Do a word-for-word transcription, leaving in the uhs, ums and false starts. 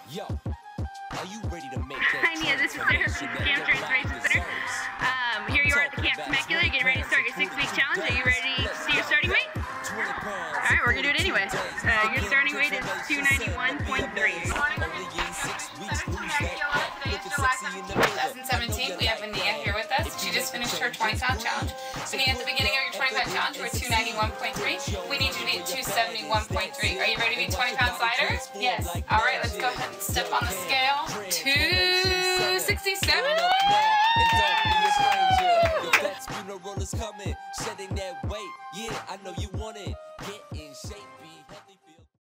Yo, are you ready to make Hi Nia, this is Sarah from the Camp Strength Racing Center. Um, here you are at the Camp Temecula, getting ready to start your six-week challenge. Are you ready to see your starting weight? Alright, we're going to do it anyway. Uh, your starting weight is two ninety-one point three. twenty seventeen, we have Vania here with us. She just finished her twenty pound challenge. Vania, at the beginning of your twenty pound challenge, you were two ninety-one point three. We need you to be at two seventy-one point three. Are you ready to be twenty pounds lighter? Yes. Alright, let's go ahead and step on the scale. two sixty-seven.